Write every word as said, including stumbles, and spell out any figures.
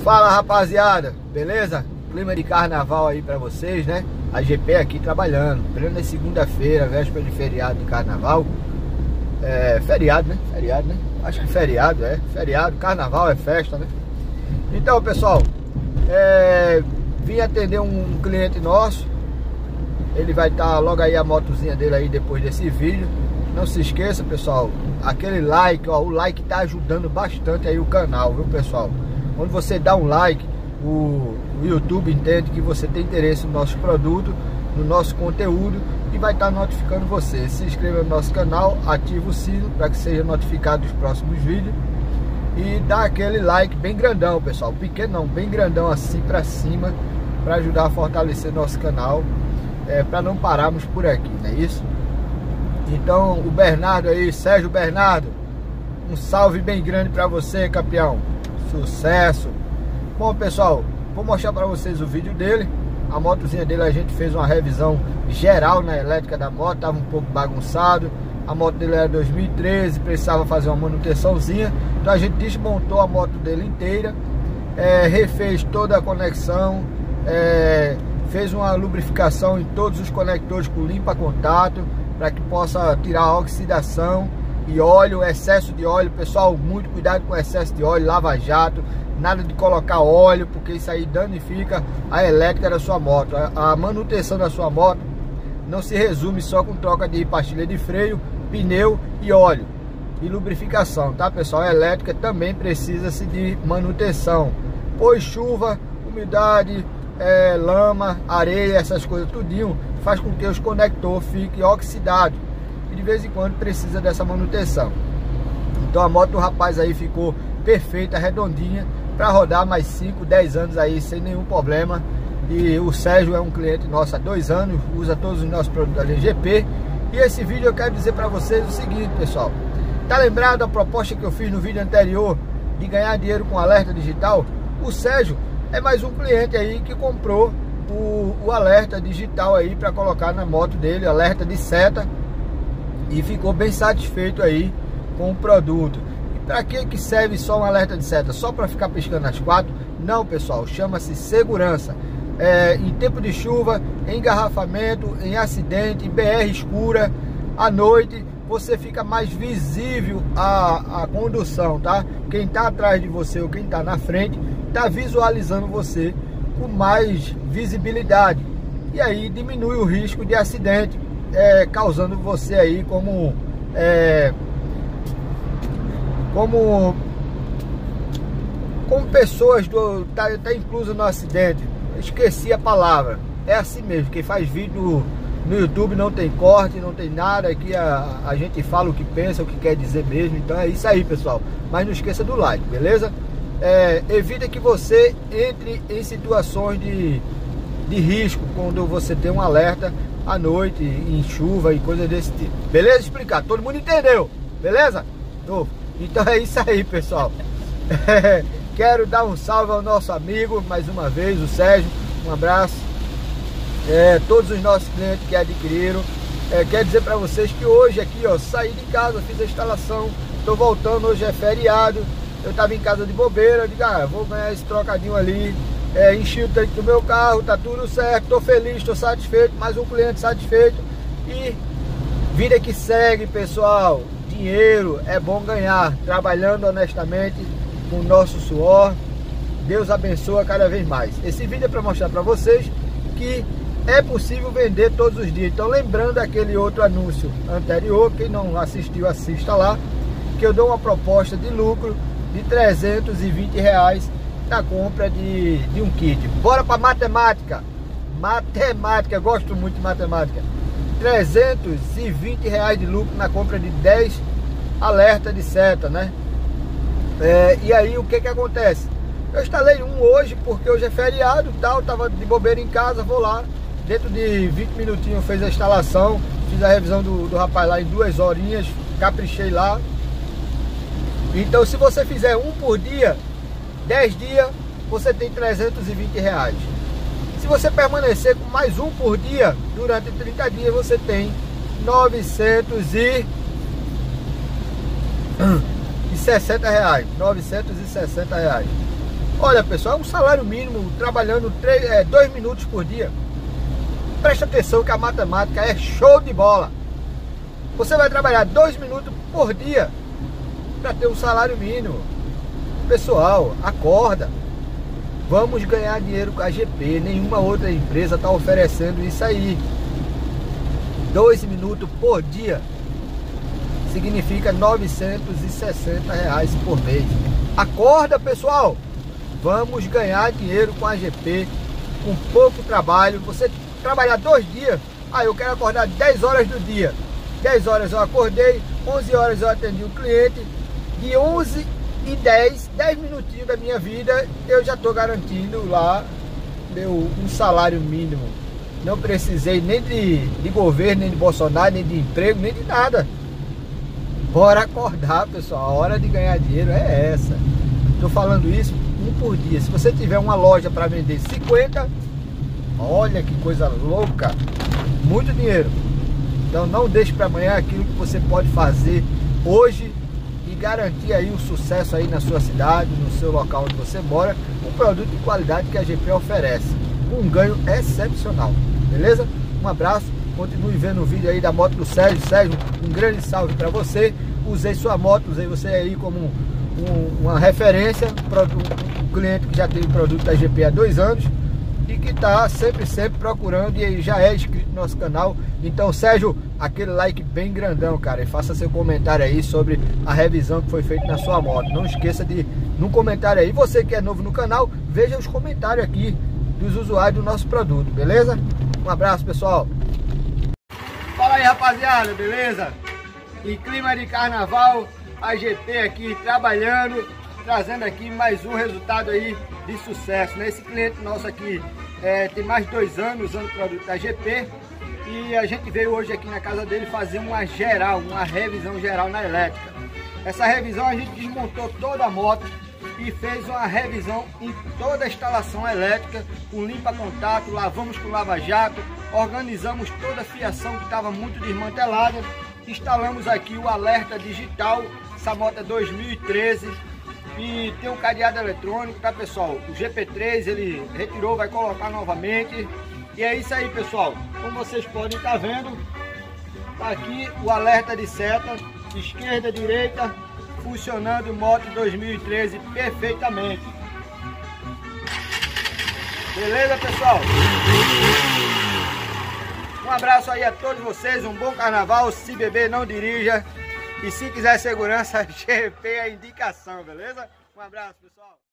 Fala, rapaziada, beleza? Clima de carnaval aí pra vocês, né? A G P aqui trabalhando, plena segunda-feira, véspera de feriado de carnaval. É, feriado, né? Feriado, né? Acho que feriado, é. Feriado, carnaval é festa, né? Então, pessoal, é, vim atender um cliente nosso. Ele vai estar tá logo aí a motozinha dele aí depois desse vídeo. Não se esqueça, pessoal, aquele like, ó, o like tá ajudando bastante aí o canal, viu, pessoal? Quando você dá um like, o, o YouTube entende que você tem interesse no nosso produto, no nosso conteúdo, e vai estar notificando você. Se inscreva no nosso canal, ativa o sino para que seja notificado dos próximos vídeos e dá aquele like bem grandão, pessoal, pequeno não, bem grandão assim para cima, para ajudar a fortalecer nosso canal, é, para não pararmos por aqui, não é isso? Então o Bernardo aí, Sérgio Bernardo, um salve bem grande para você, campeão. Sucesso. Bom, pessoal, vou mostrar para vocês o vídeo dele. A motozinha dele, a gente fez uma revisão geral na elétrica da moto, tava um pouco bagunçado. A moto dele era dois mil e treze, precisava fazer uma manutençãozinha. Então a gente desmontou a moto dele inteira, é, refez toda a conexão, é, fez uma lubrificação em todos os conectores com limpa contato, para que possa tirar a oxidação e óleo, excesso de óleo. Pessoal, muito cuidado com excesso de óleo, lava-jato, nada de colocar óleo, porque isso aí danifica a elétrica da sua moto. A manutenção da sua moto não se resume só com troca de pastilha de freio, pneu e óleo e lubrificação, tá, pessoal? A elétrica também precisa-se de manutenção, pois chuva, umidade, é, lama, areia, essas coisas tudinho faz com que os conectores fiquem oxidados e de vez em quando precisa dessa manutenção. Então a moto do rapaz aí ficou perfeita, redondinha, para rodar mais cinco, dez anos aí sem nenhum problema. E o Sérgio é um cliente nosso há dois anos, usa todos os nossos produtos da G P. E esse vídeo eu quero dizer para vocês o seguinte, pessoal, tá lembrado a proposta que eu fiz no vídeo anterior de ganhar dinheiro com alerta digital? O Sérgio é mais um cliente aí que comprou o, o alerta digital aí para colocar na moto dele, alerta de seta, e ficou bem satisfeito aí com o produto. E para que que serve só um alerta de seta? Só para ficar piscando as quatro? Não, pessoal, chama-se segurança. É, em tempo de chuva, em engarrafamento, em acidente, em B R escura, à noite, você fica mais visível a, a condução, tá? Quem tá atrás de você ou quem tá na frente tá visualizando você com mais visibilidade, e aí diminui o risco de acidente, é, causando você aí como é, como como pessoas do tá, tá incluso no acidente. Esqueci a palavra, é assim mesmo. Quem faz vídeo no YouTube não tem corte, não tem nada aqui, a, a gente fala o que pensa, o que quer dizer mesmo. Então é isso aí, pessoal, mas não esqueça do like, beleza? É, evita que você entre em situações de, de risco quando você tem um alerta à noite, em chuva e coisas desse tipo. Beleza? Explicar, todo mundo entendeu, beleza? Então é isso aí, pessoal. É, quero dar um salve ao nosso amigo, mais uma vez, o Sérgio, um abraço. É, todos os nossos clientes que adquiriram. É, quero dizer para vocês que hoje aqui, ó, saí de casa, fiz a instalação, tô voltando, hoje é feriado. Eu tava em casa de bobeira, eu digo, ah, vou ganhar esse trocadinho ali, é, enchi o tanque do meu carro, tá tudo certo, tô feliz, tô satisfeito, mais um cliente satisfeito. E vida que segue, pessoal. Dinheiro é bom ganhar, trabalhando honestamente com o nosso suor. Deus abençoa cada vez mais. Esse vídeo é para mostrar para vocês que é possível vender todos os dias. Então, lembrando aquele outro anúncio anterior, quem não assistiu, assista lá, que eu dou uma proposta de lucro de trezentos e vinte reais na compra de, de um kit. Bora para matemática. Matemática, eu gosto muito de matemática. trezentos e vinte reais de lucro na compra de dez alerta de seta, né? É, e aí o que que acontece? Eu instalei um hoje porque hoje é feriado, tal, tava de bobeira em casa, vou lá, dentro de vinte minutinhos fez a instalação, fiz a revisão do, do rapaz lá em duas horinhas, caprichei lá. Então, se você fizer um por dia, dez dias, você tem trezentos e vinte reais. Se você permanecer com mais um por dia, durante trinta dias, você tem novecentos e sessenta reais. novecentos e sessenta reais. Olha pessoal, é um salário mínimo trabalhando três, é, dois minutos por dia. Presta atenção que a matemática é show de bola. Você vai trabalhar dois minutos por dia para ter um salário mínimo. Pessoal, acorda. Vamos ganhar dinheiro com a G P. Nenhuma outra empresa está oferecendo isso aí. Dois minutos por dia significa novecentos e sessenta reais por mês. Acorda, pessoal. Vamos ganhar dinheiro com a G P com pouco trabalho. Você trabalhar dois dias. Ah, eu quero acordar dez horas do dia. dez horas eu acordei, onze horas eu atendi o cliente. De onze e dez, dez minutinhos da minha vida, eu já estou garantindo lá meu, um salário mínimo. Não precisei nem de, de governo, nem de Bolsonaro, nem de emprego, nem de nada. Bora acordar, pessoal. A hora de ganhar dinheiro é essa. Estou falando isso um por dia. Se você tiver uma loja para vender cinquenta, olha que coisa louca. Muito dinheiro. Então não deixe para amanhã aquilo que você pode fazer hoje e garantir aí o sucesso aí na sua cidade, no seu local onde você mora, um produto de qualidade que a G P oferece. Um ganho excepcional. Beleza? Um abraço. Continue vendo o vídeo aí da moto do Sérgio. Sérgio, um grande salve para você. Usei sua moto, usei você aí como um, uma referência, um, um cliente que já tem o produto da G P há dois anos e que está sempre, sempre procurando e já é inscrito no nosso canal. Então, Sérgio, aquele like bem grandão, cara, e faça seu comentário aí sobre a revisão que foi feita na sua moto. Não esqueça de, no comentário aí, você que é novo no canal, veja os comentários aqui dos usuários do nosso produto, beleza? Um abraço, pessoal. Fala aí, rapaziada, beleza? Em clima de carnaval, a G P aqui trabalhando, trazendo aqui mais um resultado aí de sucesso, né? Esse cliente nosso aqui é, tem mais de dois anos usando o produto da G P e a gente veio hoje aqui na casa dele fazer uma geral, uma revisão geral na elétrica. Essa revisão a gente desmontou toda a moto e fez uma revisão em toda a instalação elétrica, com limpa-contato, lavamos com lava-jato, organizamos toda a fiação que estava muito desmantelada, instalamos aqui o alerta digital. Essa moto é dois mil e treze e tem um cadeado eletrônico, tá pessoal? O G P três ele retirou, vai colocar novamente. E é isso aí, pessoal. Como vocês podem estar vendo, tá aqui o alerta de seta, esquerda, direita, funcionando moto dois mil e treze perfeitamente. Beleza, pessoal? Um abraço aí a todos vocês, um bom carnaval. Se beber, não dirija. E se quiser segurança, G P é a indicação, beleza? Um abraço, pessoal.